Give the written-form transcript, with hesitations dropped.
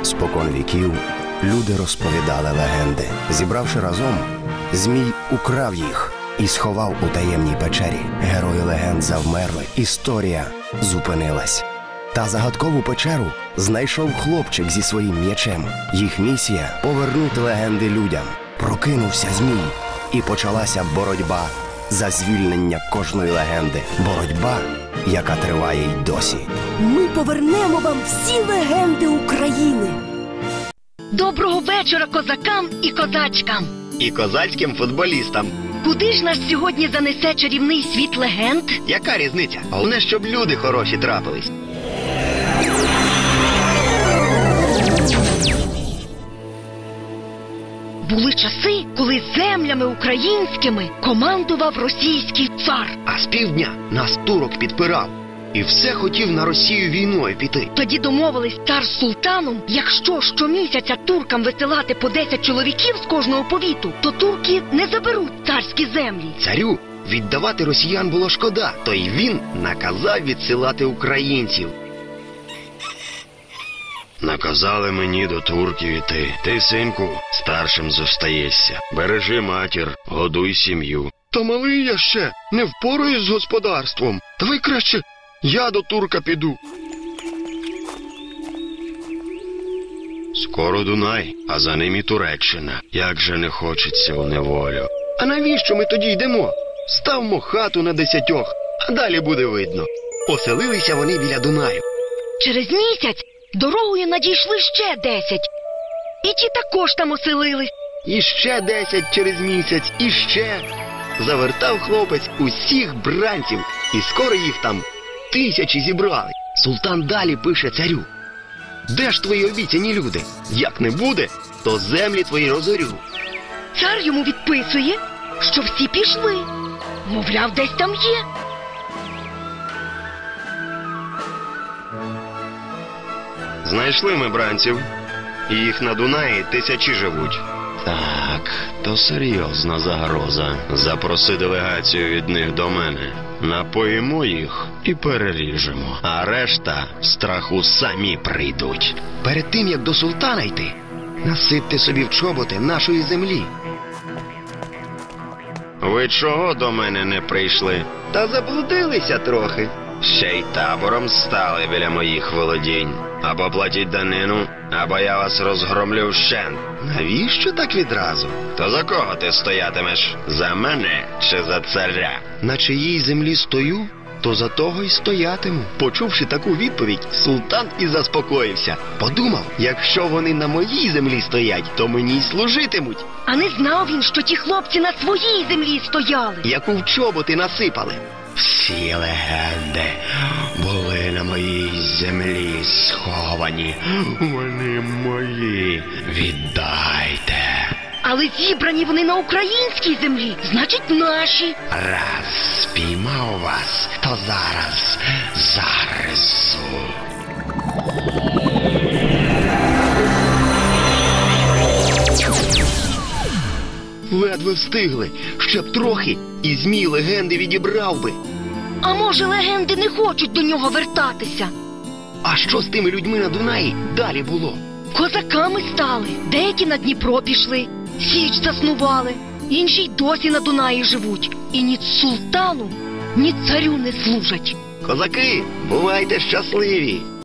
Спокон віків люди розповідали легенди. Зібравши разом, Змій украв їх і сховав у таємній печері. Герої легенд завмерли, історія зупинилась. Та загадкову печеру знайшов хлопчик зі своїм м'ячем. Їх місія – повернути легенди людям. Прокинувся Змій, і почалася боротьба за звільнення кожної легенди. Боротьба, яка триває й досі. Ми повернемо вам всі легенди України. Доброго вечора козакам і козачкам. І козацьким футболістам. Куди ж нас сьогодні занесе чарівний світ легенд? Яка різниця? Головне, щоб люди хороші трапились. Були часи, коли землями українськими командував російський цар. А з півдня нас турок підпирав. І все хотів на Росію війною піти. Тоді домовились цар з султаном, якщо щомісяця туркам висилати по 10 чоловіків з кожного повіту, то турки не заберуть царські землі. Царю віддавати росіян було шкода, то й він наказав відсилати українців. Наказали мені до турків іти. Ти, синку, старшим зостаєшся. Бережи матір, годуй сім'ю. Та малий я ще, не впораюсь з господарством. Давай краще я до турка піду. Скоро Дунай, а за ним і Туреччина. Як же не хочеться у неволю. А навіщо ми тоді йдемо? Ставмо хату на 10, а далі буде видно. Поселилися вони біля Дунаю. Через місяць дорогою надійшли ще 10. І ті також там оселились. І ще 10 через місяць, і ще. Завертав хлопець усіх бранців, і скоро їх там 1000 зібрали. Султан далі пише царю: де ж твої обіцяні люди? Як не буде, то землі твої розорю. Цар йому відписує, що всі пішли. Мовляв, десь там є. Знайшли ми бранців, і їх на Дунаї 1000 живуть. Так, то серйозна загроза. Запроси делегацію від них до мене. Напоїмо їх і переріжемо. А решта в страху самі прийдуть. Перед тим, як до султана йти, насипте собі в чоботи нашої землі. Ви чого до мене не прийшли? Та заблудилися трохи. Ще й табором стали біля моїх володінь. Або платіть данину, або я вас розгромлю вщент. Навіщо так відразу? То за кого ти стоятимеш? За мене чи за царя? На чиїй землі стою, то за того й стоятиму. Почувши таку відповідь, султан і заспокоївся. Подумав, якщо вони на моїй землі стоять, то мені й служитимуть. А не знав він, що ті хлопці на своїй землі стояли. Яку в чоботи насипали. Всі легенди були на моїй землі сховані. Вони мої. Віддайте. Але зібрані вони на українській землі, значить наші. Раз спіймав вас, то зараз загризу. Ледве встигли, ще б трохи, і Змій легенди відібрав би. А може, легенди не хочуть до нього вертатися? А що з тими людьми на Дунаї далі було? Козаками стали, деякі на Дніпро пішли, січ заснували, інші й досі на Дунаї живуть. І ні султану, ні царю не служать. Козаки, бувайте щасливі!